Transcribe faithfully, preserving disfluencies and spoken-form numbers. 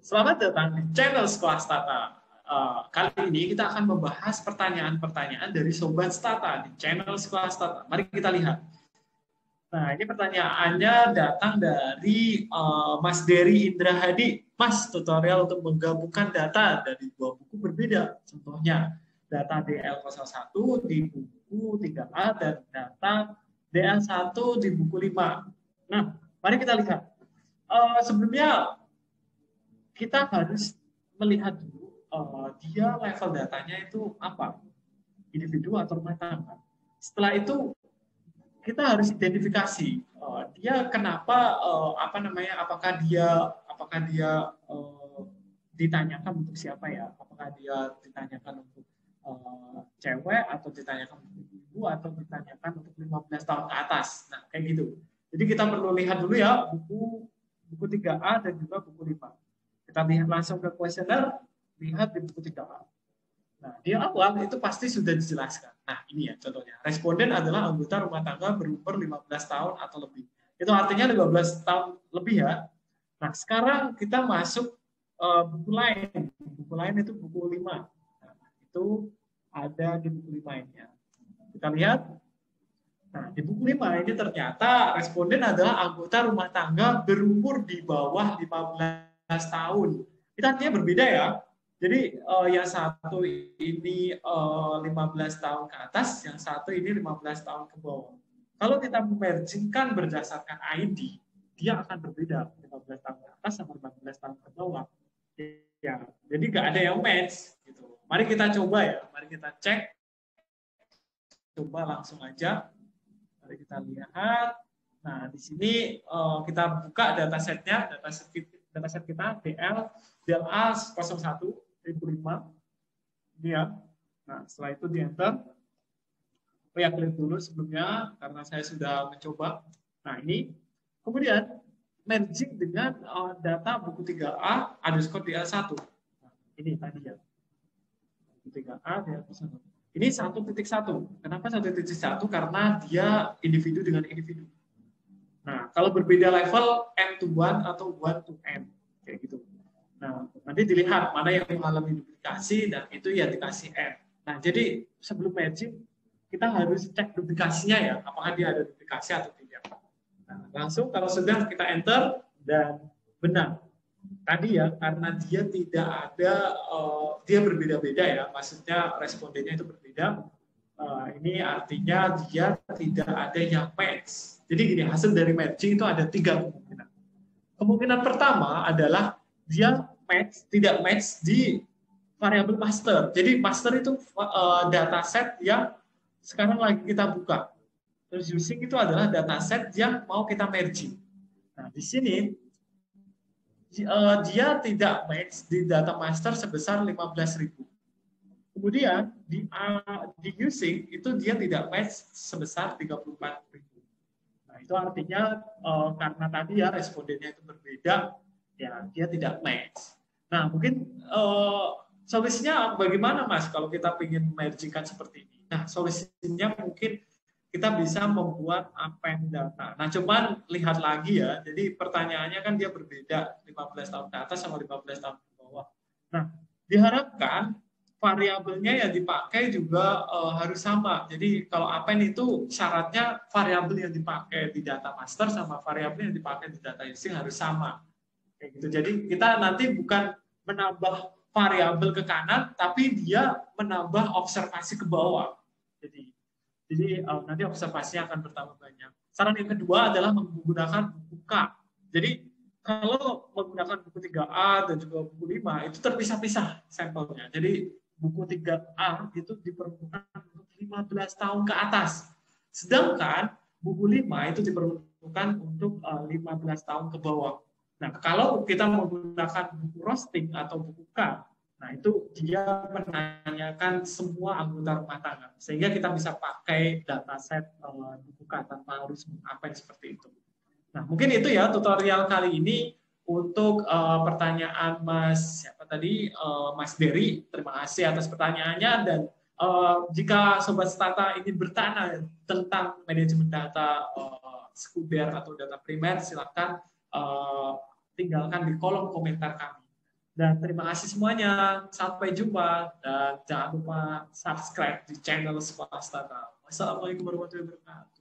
Selamat datang di channel Sekolah Stata. Uh, kali ini kita akan membahas pertanyaan-pertanyaan dari Sobat Stata di channel Sekolah Stata. Mari kita lihat. Nah, ini pertanyaannya datang dari uh, Mas Dery Indra Hadi. Mas, tutorial untuk menggabungkan data dari dua buku berbeda. Contohnya, data D L nol satu di buku tiga A dan data D L satu di buku lima. Nah, mari kita lihat. Uh, sebelumnya, kita harus melihat dulu uh, dia level datanya itu apa, individu atau rumah tangga. Setelah itu kita harus identifikasi uh, dia kenapa uh, apa namanya apakah dia apakah dia uh, ditanyakan untuk siapa ya, apakah dia ditanyakan untuk uh, cewek atau ditanyakan untuk ibu atau ditanyakan untuk lima belas tahun ke atas. Nah, kayak gitu. Jadi kita perlu lihat dulu ya buku buku tiga A dan juga buku lima. Kita lihat langsung ke kuesioner, lihat di buku tiga A. Nah, di awal itu pasti sudah dijelaskan. Nah, ini ya contohnya. Responden adalah anggota rumah tangga berumur lima belas tahun atau lebih. Itu artinya lima belas tahun lebih ya. Nah, sekarang kita masuk uh, buku lain. Buku lain itu buku lima. Nah, itu ada di buku lima ini ya. Kita lihat. Nah, di buku lima ini ternyata responden adalah anggota rumah tangga berumur di bawah lima belas tahun. Itu artinya berbeda ya. Jadi uh, yang satu ini uh, lima belas tahun ke atas, yang satu ini lima belas tahun ke bawah. Kalau kita memergingkan berdasarkan I D, dia akan berbeda lima belas tahun ke atas sama lima belas tahun ke bawah. Ya, jadi nggak ada yang match gitu. Mari kita coba ya, mari kita cek. Coba langsung aja. Mari kita lihat. Nah, di sini uh, kita buka datasetnya, dataset dataset kita D L D L A nol satu ribu lima. Ini ya. Nah, setelah itu di enter. Oh ya, klik dulu sebelumnya karena saya sudah mencoba. Nah, ini kemudian merging dengan uh, data buku tiga A underscore D L satu. Nah, ini tadi ya. Buku tiga A D L satu. Ini satu titik satu. Kenapa satu titik satu? Karena dia individu dengan individu. Nah, kalau berbeda level M to one atau one to N kayak gitu. Nah, nanti dilihat mana yang mengalami duplikasi dan itu ya dikasih N. Nah, jadi sebelum matching kita harus cek duplikasinya ya, apakah dia ada duplikasi atau tidak. Nah, langsung kalau sudah kita enter dan benar. Tadi ya, karena dia tidak ada, uh, dia berbeda-beda ya, maksudnya respondennya itu berbeda. Uh, ini artinya dia tidak ada yang match. Jadi gini, hasil dari matching itu ada tiga kemungkinan. Kemungkinan pertama adalah dia match, tidak match di variabel master. Jadi master itu uh, dataset yang sekarang lagi kita buka. Terus using itu adalah dataset yang mau kita merging. Nah, di sini uh, dia tidak match di data master sebesar lima belas ribu. Kemudian di, uh, di using itu dia tidak match sebesar tiga puluh empat ribu. Nah, itu artinya uh, karena tadi ya respondennya itu berbeda, ya dia tidak match. Nah, mungkin uh, solusinya bagaimana Mas kalau kita ingin mergingkan seperti ini? Nah, solusinya mungkin kita bisa membuat append data. Nah, cuman lihat lagi ya, jadi pertanyaannya kan dia berbeda lima belas tahun ke atas sama lima belas tahun ke bawah. Nah, diharapkan variabelnya yang dipakai juga uh, harus sama. Jadi kalau append itu syaratnya variabel yang dipakai di data master sama variabel yang dipakai di data using harus sama. Kayak gitu. Jadi kita nanti bukan menambah variabel ke kanan, tapi dia menambah observasi ke bawah. Jadi, jadi uh, nanti observasinya akan bertambah banyak. Saran yang kedua adalah menggunakan buku K. Jadi kalau menggunakan buku tiga A dan juga buku lima itu terpisah-pisah sampelnya. Jadi buku tiga A itu diperuntukkan untuk lima belas tahun ke atas. Sedangkan buku lima itu diperuntukkan untuk uh, lima belas tahun ke bawah. Nah, kalau kita menggunakan buku roasting atau buku K, nah itu dia menanyakan semua anggota rumah tangga. Sehingga kita bisa pakai dataset uh, buku K tanpa harus mengapain seperti itu. Nah, mungkin itu ya tutorial kali ini untuk uh, pertanyaan Mas siapa tadi uh, Mas Dery. Terima kasih atas pertanyaannya dan uh, jika Sobat Stata ingin bertanya tentang manajemen data uh, sekunder atau data primer, silakan uh, tinggalkan di kolom komentar kami. Dan terima kasih semuanya. Sampai jumpa. Dan jangan lupa subscribe di channel Sekolah Startup. Wassalamualaikum warahmatullahi wabarakatuh.